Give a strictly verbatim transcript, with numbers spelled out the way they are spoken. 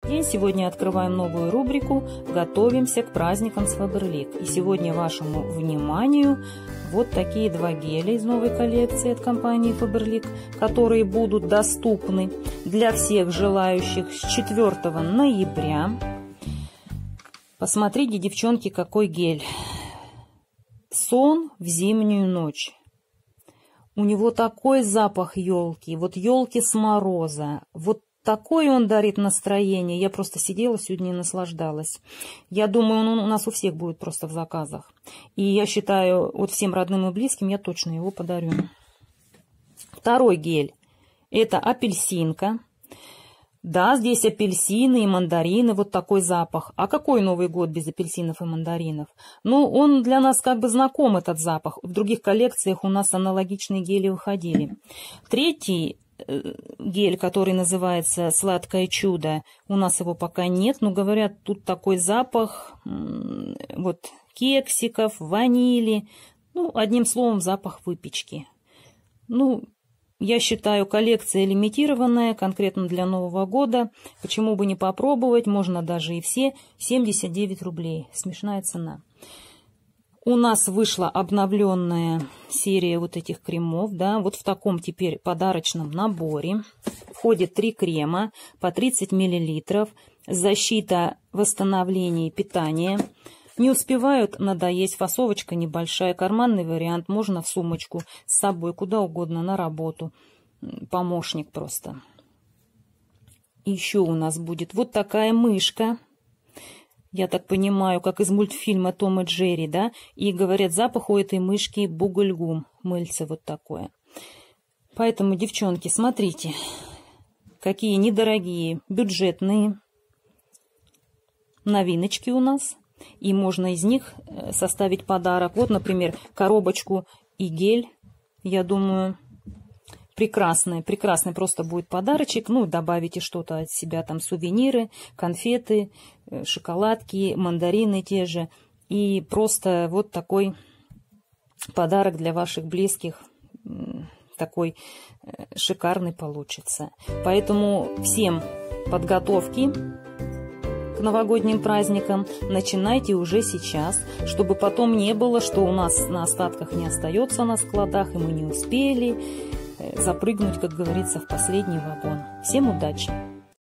день. Сегодня открываем новую рубрику «Готовимся к праздникам с Faberlic». И сегодня вашему вниманию вот такие два геля из новой коллекции от компании Faberlic, которые будут доступны для всех желающих с четвёртого ноября. Посмотрите, девчонки, какой гель. Сон в зимнюю ночь. У него такой запах елки, вот елки с мороза, вот такое он дарит настроение. Я просто сидела сегодня и наслаждалась. Я думаю, он у нас у всех будет просто в заказах. И я считаю, вот всем родным и близким я точно его подарю. Второй гель. Это апельсинка. Да, здесь апельсины и мандарины, вот такой запах. А какой Новый год без апельсинов и мандаринов? Ну, он для нас как бы знаком, этот запах. В других коллекциях у нас аналогичные гели выходили. Третий гель, который называется «Сладкое чудо», у нас его пока нет, но говорят, тут такой запах вот кексиков, ванили, ну, одним словом, запах выпечки. Ну, я считаю, коллекция лимитированная, конкретно для Нового года. Почему бы не попробовать? Можно даже и все. семьдесят девять рублей. Смешная цена. У нас вышла обновленная серия вот этих кремов. Да, вот в таком теперь подарочном наборе. Входит три крема по тридцать миллилитров. Защита, восстановление и питание. Не успевают надоесть, фасовочка небольшая, карманный вариант, можно в сумочку с собой, куда угодно, на работу. Помощник просто. Еще у нас будет вот такая мышка. Я так понимаю, как из мультфильма «Том и Джерри», да? И говорят, запах у этой мышки бугульгум, мыльце вот такое. Поэтому, девчонки, смотрите, какие недорогие, бюджетные новиночки у нас. И можно из них составить подарок. Вот, например, коробочку и гель. Я думаю, прекрасный, прекрасный просто будет подарочек. Ну, добавите что-то от себя, там сувениры, конфеты, шоколадки, мандарины те же. И просто вот такой подарок для ваших близких. Такой шикарный получится. Поэтому всем подготовки к новогодним праздникам начинайте уже сейчас, чтобы потом не было, что у нас на остатках не остается на складах, и мы не успели запрыгнуть, как говорится, в последний вагон. Всем удачи!